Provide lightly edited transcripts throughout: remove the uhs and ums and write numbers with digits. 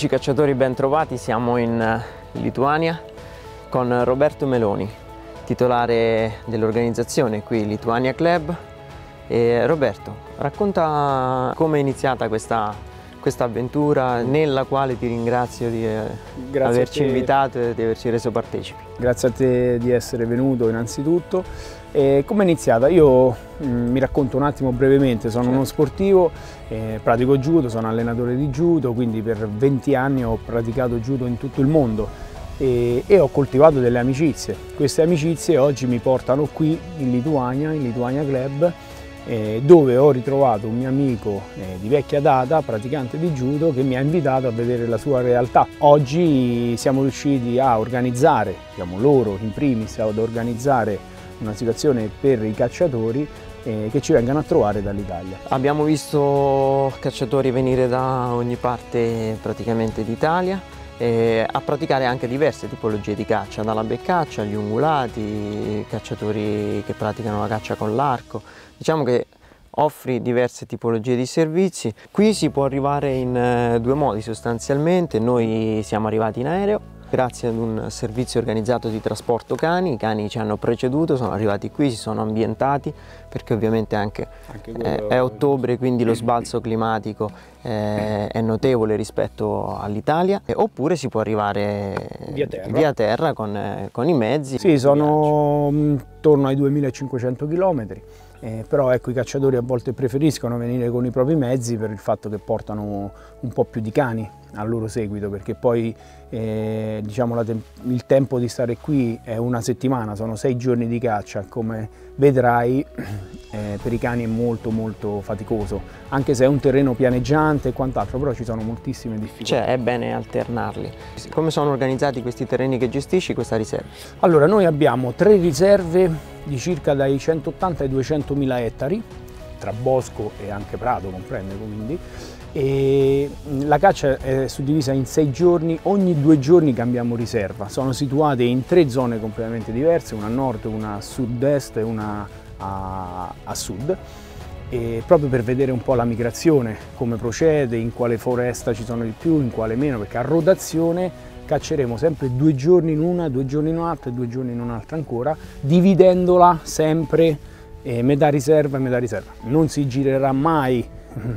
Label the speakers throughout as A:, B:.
A: Amici cacciatori, ben trovati, siamo in Lituania con Roberto Meloni, titolare dell'organizzazione qui Lituania Club. E Roberto, racconta come è iniziata questa avventura nella quale ti ringrazio di averci invitato e di averci reso partecipi.
B: Grazie a te di essere venuto innanzitutto. Come è iniziata? Io mi racconto un attimo brevemente, sono uno sportivo, pratico judo, sono allenatore di judo, quindi per 20 anni ho praticato judo in tutto il mondo e ho coltivato delle amicizie. Queste amicizie oggi mi portano qui in Lituania Club, dove ho ritrovato un mio amico di vecchia data, praticante di judo, che mi ha invitato a vedere la sua realtà. Oggi siamo riusciti a organizzare, diciamo loro in primis, ad organizzare una situazione per i cacciatori che ci vengano a trovare dall'Italia.
A: Abbiamo visto cacciatori venire da ogni parte praticamente d'Italia a praticare anche diverse tipologie di caccia, dalla beccaccia agli ungulati, cacciatori che praticano la caccia con l'arco. Diciamo che offri diverse tipologie di servizi. Qui si può arrivare in due modi sostanzialmente. Noi siamo arrivati in aereo grazie ad un servizio organizzato di trasporto cani. I cani ci hanno preceduto, sono arrivati qui, si sono ambientati, perché ovviamente anche è ottobre, quindi lo sbalzo climatico è notevole rispetto all'Italia. Oppure si può arrivare via terra con i mezzi.
B: Sì, sono intorno ai 2500 km. Però ecco, i cacciatori a volte preferiscono venire con i propri mezzi per il fatto che portano un po' più di cani al loro seguito, perché poi diciamo il tempo di stare qui è una settimana, sono 6 giorni di caccia. Come vedrai per i cani è molto faticoso, anche se è un terreno pianeggiante e quant'altro, però ci sono moltissime difficoltà.
A: Cioè è bene alternarli. Come sono organizzati questi terreni che gestisci, questa riserva?
B: Allora, noi abbiamo 3 riserve di circa dai 180 ai 200.000 ettari, tra bosco e anche prato comprende, quindi. E la caccia è suddivisa in 6 giorni, ogni 2 giorni cambiamo riserva. Sono situate in 3 zone completamente diverse, una a nord, una a sud-est e una a sud, e proprio per vedere un po' la migrazione, come procede, in quale foresta ci sono di più, in quale meno, perché a rotazione cacceremo sempre 2 giorni in una, 2 giorni in un'altra e 2 giorni in un'altra ancora, dividendola sempre metà riserva e metà riserva. Non si girerà mai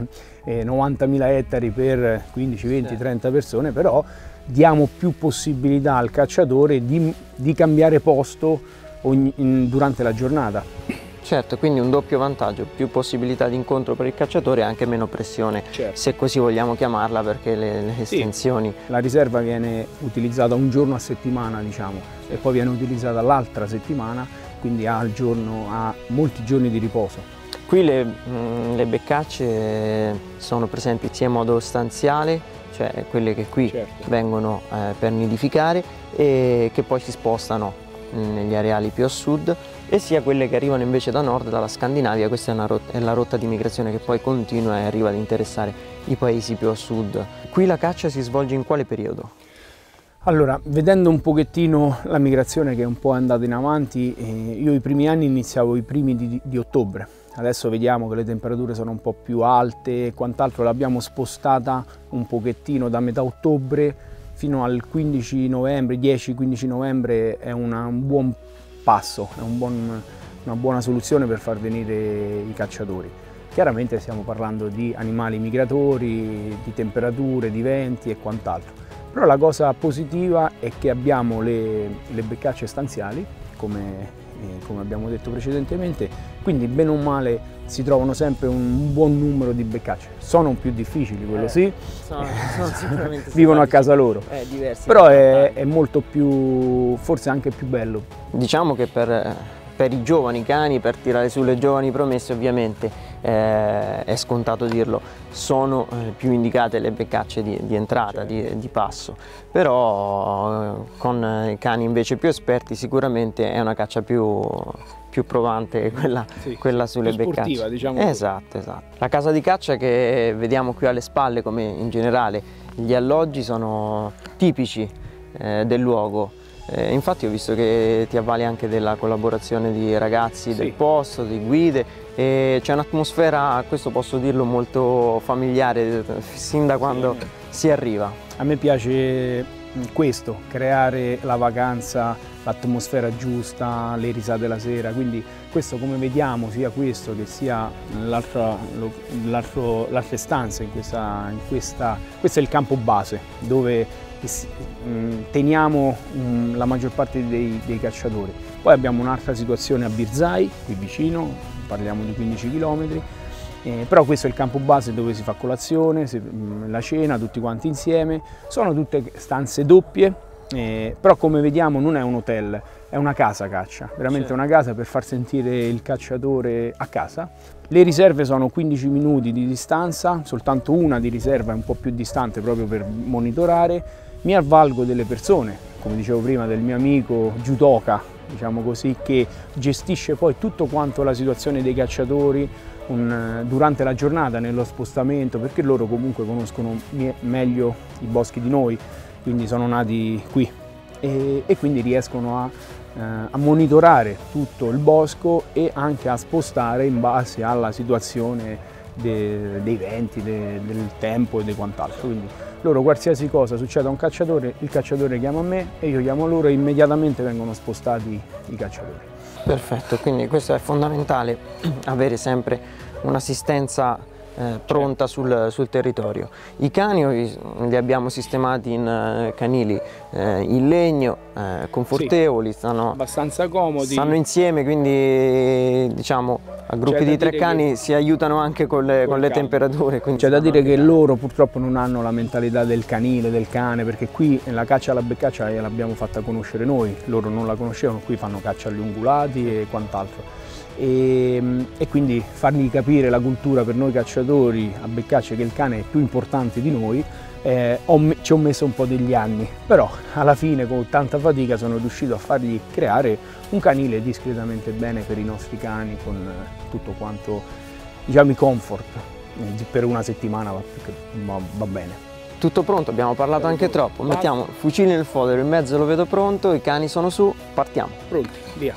B: 90.000 ettari per 15, 20, 30 persone, però diamo più possibilità al cacciatore di cambiare posto durante la giornata.
A: Certo, quindi un doppio vantaggio, più possibilità di incontro per il cacciatore e anche meno pressione, se così vogliamo chiamarla, perché le estensioni...
B: Sì, la riserva viene utilizzata un giorno a settimana, diciamo, e poi viene utilizzata l'altra settimana, quindi ha molti giorni di riposo.
A: Qui le beccacce sono presenti sia in modo stanziale, cioè quelle che qui vengono per nidificare e che poi si spostano negli areali più a sud, e sia quelle che arrivano invece da nord, dalla Scandinavia. Questa è la rotta di migrazione che poi continua e arriva ad interessare i paesi più a sud. Qui la caccia si svolge in quale periodo?
B: Allora, vedendo un pochettino la migrazione che un po' è andata in avanti, io i primi anni iniziavo i primi di ottobre. Adesso vediamo che le temperature sono un po' più alte e quant'altro, l'abbiamo spostata un pochettino da metà ottobre fino al 15 novembre, 10-15 novembre è un buon passo, è una buona soluzione per far venire i cacciatori. Chiaramente stiamo parlando di animali migratori, di temperature, di venti e quant'altro. Però la cosa positiva è che abbiamo le beccacce stanziali, come abbiamo detto precedentemente, quindi bene o male si trovano sempre un buon numero di beccacce. Sono più difficili, quello sì,
A: sono sicuramente
B: vivono a casa loro, però è molto più, forse anche più bello.
A: Diciamo che per i giovani cani, per tirare su le giovani promesse, ovviamente è scontato dirlo, sono più indicate le beccacce di entrata, di passo, però con i cani invece più esperti sicuramente è una caccia più provante quella sulle beccacce.
B: Diciamo.
A: Esatto. La casa di caccia che vediamo qui alle spalle, come in generale gli alloggi, sono tipici del luogo. Infatti ho visto che ti avvali anche della collaborazizione di ragazzi del posto, di guide, e c'è un'atmosfera, questo posso dirlo, molto familiare sin da quando si arriva.
B: A me piace questo, creare la vacanza, l'atmosfera giusta, le risate la sera, quindi questo, come vediamo, sia questo che sia l'altre stanze questo è il campo base dove teniamo la maggior parte dei cacciatori. Poi abbiamo un'altra situazione a Birzai, qui vicino, parliamo di 15 km. Però questo è il campo base dove si fa colazione, la cena, tutti quanti insieme. Sono tutte stanze doppie, però come vediamo non è un hotel, è una casa caccia, veramente una casa per far sentire il cacciatore a casa. Le riserve sono 15 minuti di distanza, soltanto una di riserva è un po' più distante proprio per monitorare. Mi avvalgo delle persone, come dicevo prima, del mio amico judoka, diciamo così, che gestisce poi tutto quanto la situazione dei cacciatori durante la giornata, nello spostamento, perché loro comunque conoscono meglio i boschi di noi, quindi sono nati qui e quindi riescono a monitorare tutto il bosco e anche a spostare in base alla situazione dei venti, del tempo e di quant'altro. Quindi loro, qualsiasi cosa succeda a un cacciatore, il cacciatore chiama me e io chiamo loro e immediatamente vengono spostati i cacciatori.
A: Perfetto, quindi questo è fondamentale, avere sempre un'assistenza pronta sul territorio. I cani li abbiamo sistemati in canili in legno, confortevoli, stanno
B: abbastanza comodi.
A: Stanno insieme, quindi diciamo a gruppi di 3 cani si aiutano anche con le temperature.
B: C'è da dire che loro purtroppo non hanno la mentalità del canile, del cane, perché qui la caccia alla beccaccia l'abbiamo fatta conoscere noi, loro non la conoscevano, qui fanno caccia agli ungulati e quant'altro. E quindi fargli capire la cultura per noi cacciatori a beccacce, che il cane è più importante di noi, ci ho messo un po' degli anni, però alla fine con tanta fatica sono riuscito a fargli creare un canile discretamente bene per i nostri cani, con tutto quanto, diciamo, i comfort. Per una settimana va bene.
A: Tutto pronto, abbiamo parlato anche troppo, mettiamo fucili nel fodero, il mezzo lo vedo pronto, i cani sono su, partiamo.
B: Pronti, via.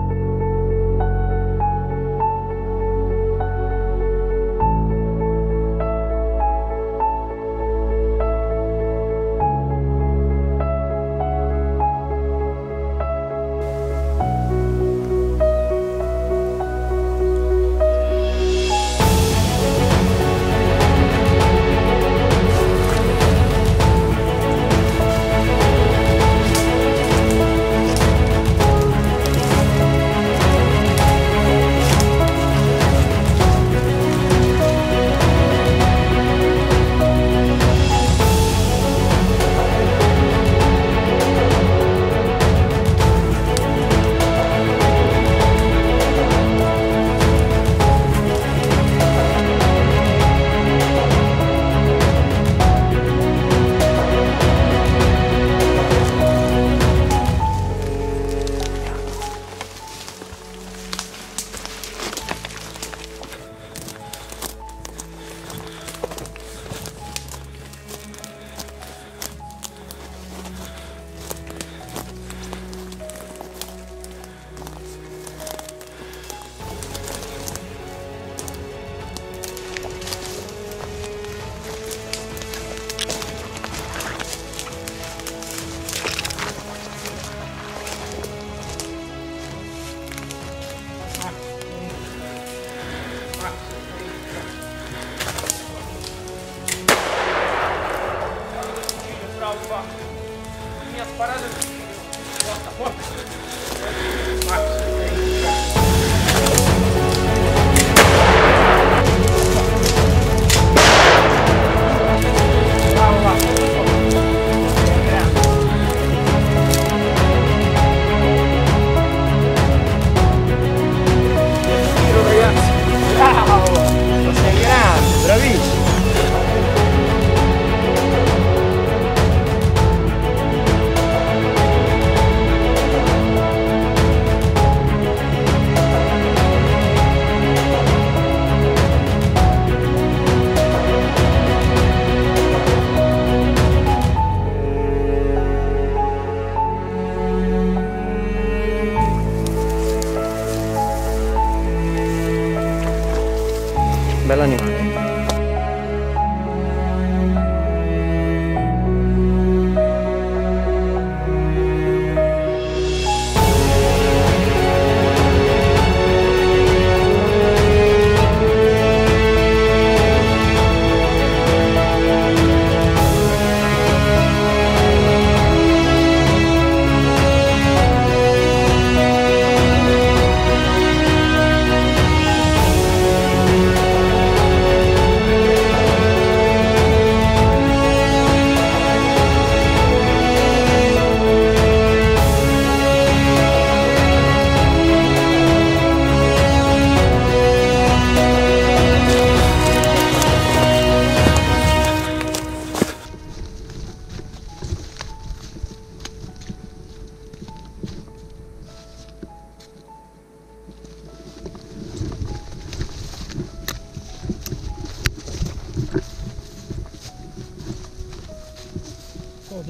B: Mi ha sparato forza.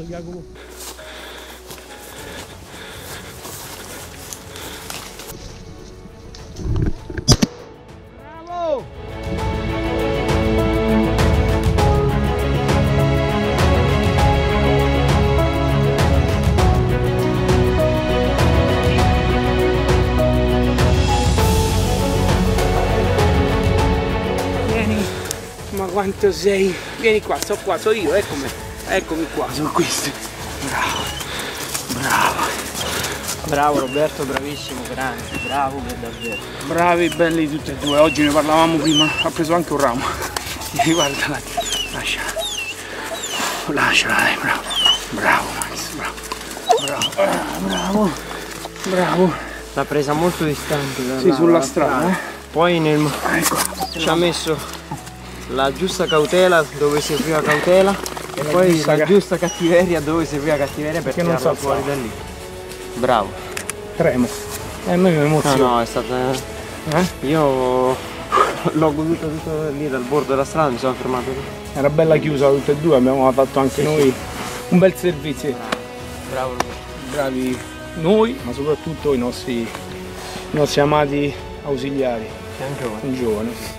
B: Jacopo. Bravo! Vieni, ma quanto sei? Vieni qua, so io, eccomi qua, sono questi. Bravo, bravo.
A: Bravo Roberto, bravissimo, grande, bravo per davvero.
B: Bravi, belli tutti e due, oggi ne parlavamo prima, ha preso anche un ramo. Guarda, lasciala, bravo. Bravo Max, bravo.
A: L'ha presa molto distante.
B: Sì, sulla strada.
A: Poi
B: Ecco.
A: ci ha messo la giusta cautela dove serviva cautela e poi la giusta cattiveria dove serviva cattiveria per tirarla fuori da lì. Bravo.
B: Tremo. A me mi emoziona.
A: No, è stata... Io l'ho goduta tutto lì dal bordo della strada, mi sono fermato lì.
B: Era bella chiusa tutte e due, abbiamo fatto anche noi un bel servizio.
A: Bravo.
B: Bravi noi, ma soprattutto i nostri amati ausiliari.
A: Sei
B: un giovane.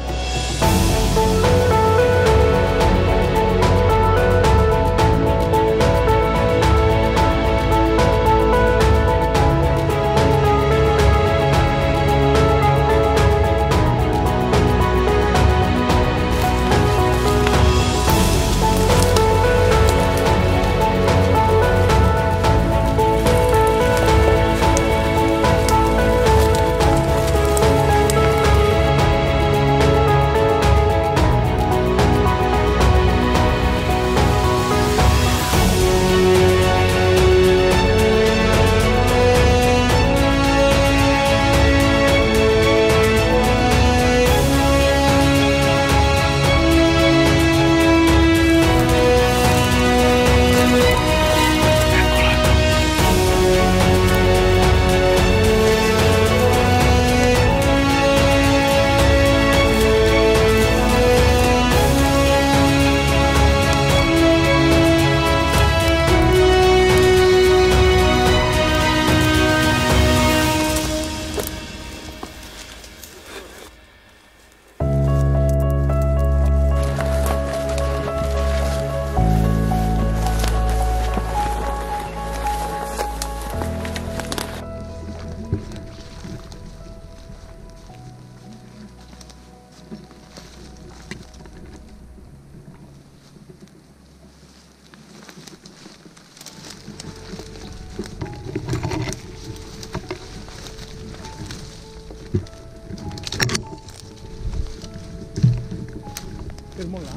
B: Fermo là.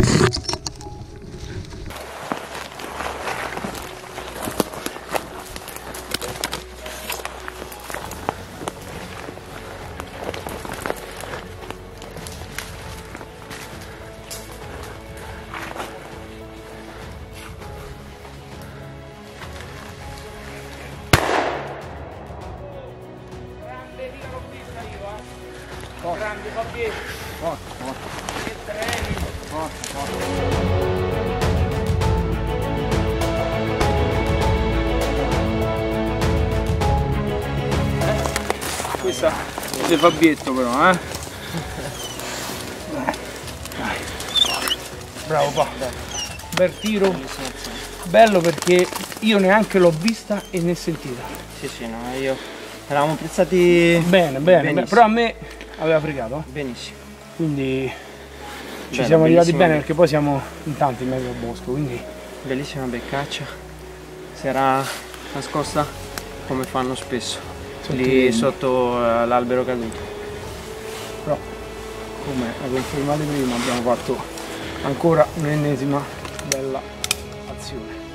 B: Grande, dica l'ho vista io, grande, va bene. Forte. Che treni. Forte. Questa è Fabietto però, Dai. Bravo pa. Bel tiro. Bello perché io neanche l'ho vista e né sentita.
A: Sì, no, eravamo attrezzati
B: bene, però a me aveva fregato.
A: Benissimo.
B: Quindi ci siamo arrivati bene perché poi siamo in tanti in mezzo al bosco, quindi...
A: Bellissima beccaccia. Si era nascosta come fanno spesso, lì sotto l'albero caduto.
B: Però, come hai confermato prima, abbiamo fatto ancora un'ennesima bella azione.